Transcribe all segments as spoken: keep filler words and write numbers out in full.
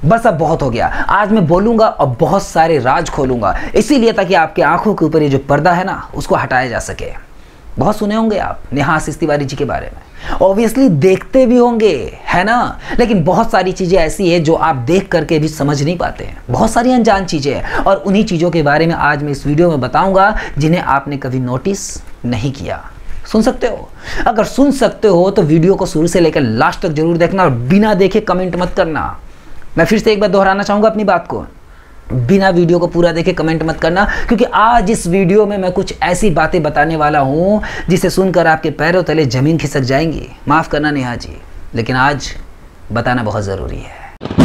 बस अब बहुत हो गया। आज मैं बोलूंगा और बहुत सारे राज खोलूंगा, इसीलिए ताकि आपकी आंखों के ऊपर ये जो पर्दा है ना, उसको हटाया जा सके। बहुत सुने होंगे आप नेहा आशीष तिवारी जी के बारे में, ऑब्वियसली देखते भी होंगे, है ना। लेकिन बहुत सारी चीज़ें ऐसी है जो आप देख करके भी समझ नहीं पाते हैं, बहुत सारी अनजान चीज़ें हैं, और उन्हीं चीज़ों के बारे में आज मैं इस वीडियो में बताऊंगा जिन्हें आपने कभी नोटिस नहीं किया। सुन सकते हो? अगर सुन सकते हो तो वीडियो को शुरू से लेकर लास्ट तक जरूर देखना, और बिना देखे कमेंट मत करना। मैं फिर से एक बार दोहराना चाहूँगा अपनी बात को, बिना वीडियो को पूरा देखे कमेंट मत करना, क्योंकि आज इस वीडियो में मैं कुछ ऐसी बातें बताने वाला हूं जिसे सुनकर आपके पैरों तले जमीन खिसक जाएंगी। माफ करना नेहा जी, लेकिन आज बताना बहुत जरूरी है।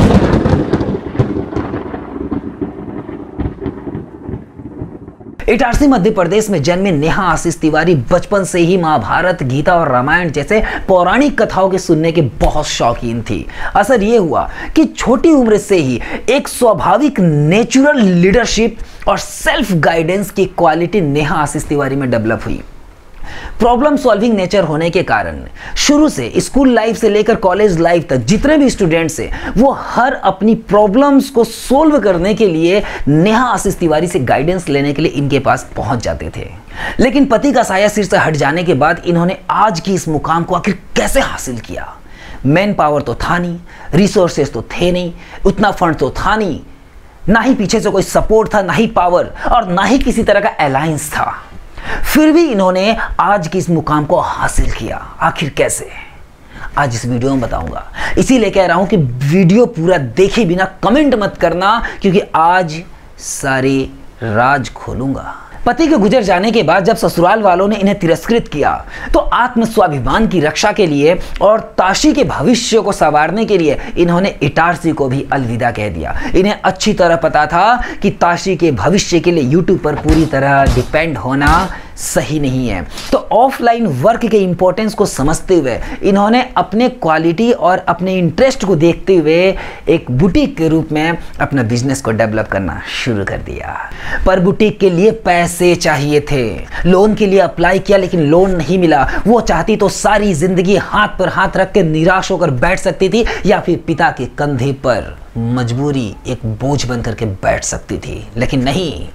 इटारसी मध्य प्रदेश में जन्मी नेहा आशीष तिवारी बचपन से ही महाभारत, गीता और रामायण जैसे पौराणिक कथाओं के सुनने के बहुत शौकीन थी। असर यह हुआ कि छोटी उम्र से ही एक स्वाभाविक नेचुरल लीडरशिप और सेल्फ गाइडेंस की क्वालिटी नेहा आशीष तिवारी में डेवलप हुई। प्रॉब्लम सॉल्विंग नेचर होने के कारण शुरू से स्कूल लाइफ से लेकर कॉलेज लाइफ तक जितने भी स्टूडेंट्स हैं, वो हर अपनी प्रॉब्लम्स को सोल्व करने के लिए नेहा आशीष तिवारी से गाइडेंस लेने के लिए इनके पास पहुंच जाते थे। लेकिन पति का साया सिर से हट जाने के बाद इन्होंने आज की इस मुकाम को आखिर कैसे हासिल किया? मैन पावर तो था नहीं, रिसोर्सेस तो थे नहीं, उतना फंड तो था नहीं, ना ही पीछे से कोई सपोर्ट था, ना ही पावर, और ना ही किसी तरह का अलायंस था। फिर भी इन्होंने आज की इस मुकाम को हासिल किया। आखिर कैसे? आज इस वीडियो में बताऊंगा। इसीलिए कह रहा हूं कि वीडियो पूरा देखे बिना कमेंट मत करना, क्योंकि आज सारे राज खोलूंगा। पति के गुजर जाने के बाद जब ससुराल वालों ने इन्हें तिरस्कृत किया, तो आत्म स्वाभिमान की रक्षा के लिए और ताशी के भविष्य को संवारने के लिए इन्होंने इटारसी को भी अलविदा कह दिया। इन्हें अच्छी तरह पता था कि ताशी के भविष्य के लिए यूट्यूब पर पूरी तरह डिपेंड होना सही नहीं है। तो ऑफलाइन वर्क के इंपॉर्टेंस को समझते हुए इन्होंने अपने क्वालिटी और अपने इंटरेस्ट को देखते हुए एक बुटीक के रूप में अपना बिजनेस को डेवलप करना शुरू कर दिया। पर बुटीक के लिए पैसे चाहिए थे। लोन के लिए अप्लाई किया, लेकिन लोन नहीं मिला। वो चाहती तो सारी जिंदगी हाथ पर हाथ रख के निराश होकर बैठ सकती थी, या फिर पिता के कंधे पर मजबूरी एक बोझ बन करके बैठ सकती थी। लेकिन नहीं,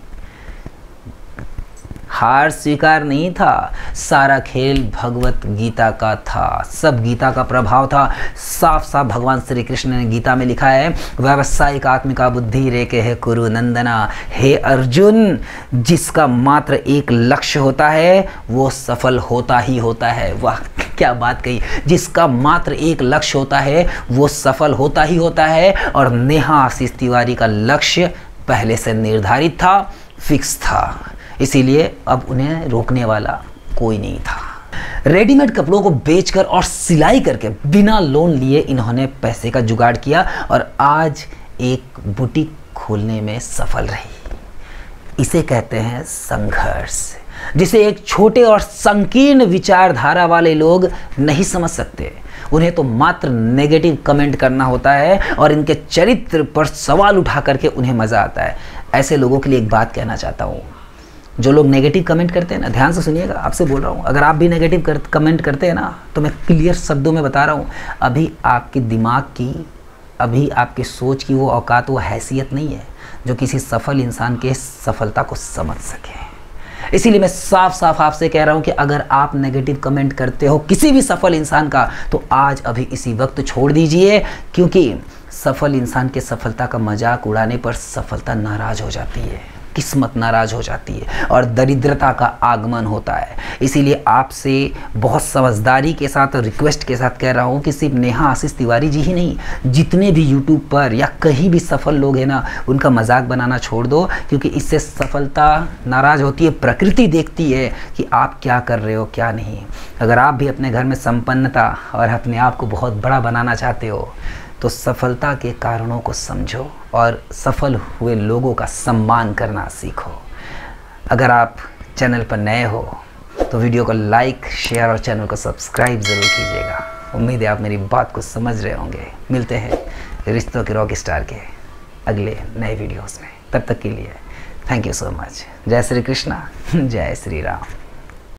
हार स्वीकार नहीं था। सारा खेल भगवत गीता का था, सब गीता का प्रभाव था। साफ साफ भगवान श्री कृष्ण ने गीता में लिखा है, व्यावसायिक आत्मिका बुद्धि रेके है कुरु नंदना। हे अर्जुन, जिसका मात्र एक लक्ष्य होता है वो सफल होता ही होता है। वाह क्या बात कही! जिसका मात्र एक लक्ष्य होता है वो सफल होता ही होता है। और नेहा आशीष तिवारी का लक्ष्य पहले से निर्धारित था, फिक्स था, इसीलिए अब उन्हें रोकने वाला कोई नहीं था। रेडीमेड कपड़ों को बेचकर और सिलाई करके बिना लोन लिए इन्होंने पैसे का जुगाड़ किया और आज एक बुटीक खोलने में सफल रही। इसे कहते हैं संघर्ष, जिसे एक छोटे और संकीर्ण विचारधारा वाले लोग नहीं समझ सकते। उन्हें तो मात्र नेगेटिव कमेंट करना होता है और इनके चरित्र पर सवाल उठा करके उन्हें मज़ा आता है। ऐसे लोगों के लिए एक बात कहना चाहता हूँ, जो लोग नेगेटिव कमेंट करते हैं ना, ध्यान से सुनिएगा, आपसे बोल रहा हूँ, अगर आप भी नेगेटिव कर, कमेंट करते हैं ना, तो मैं क्लियर शब्दों में बता रहा हूँ, अभी आपके दिमाग की, अभी आपकी सोच की वो औकात, वो हैसियत नहीं है जो किसी सफल इंसान के सफलता को समझ सके। इसीलिए मैं साफ साफ आपसे कह रहा हूँ कि अगर आप नेगेटिव कमेंट करते हो किसी भी सफल इंसान का, तो आज अभी इसी वक्त छोड़ दीजिए, क्योंकि सफल इंसान के सफलता का मजाक उड़ाने पर सफलता नाराज हो जाती है, किस्मत नाराज हो जाती है और दरिद्रता का आगमन होता है। इसीलिए आपसे बहुत समझदारी के साथ और रिक्वेस्ट के साथ कह रहा हूँ कि सिर्फ नेहा आशीष तिवारी जी ही नहीं, जितने भी यूट्यूब पर या कहीं भी सफल लोग हैं ना, उनका मजाक बनाना छोड़ दो, क्योंकि इससे सफलता नाराज होती है। प्रकृति देखती है कि आप क्या कर रहे हो क्या नहीं। अगर आप भी अपने घर में संपन्नता और अपने आप को बहुत बड़ा बनाना चाहते हो, तो सफलता के कारणों को समझो और सफल हुए लोगों का सम्मान करना सीखो। अगर आप चैनल पर नए हो तो वीडियो को लाइक, शेयर और चैनल को सब्सक्राइब ज़रूर कीजिएगा। उम्मीद है आप मेरी बात को समझ रहे होंगे। मिलते हैं रिश्तों के रॉक स्टार के अगले नए वीडियोस में। तब तक के लिए थैंक यू सो मच। जय श्री कृष्णा, जय श्री राम।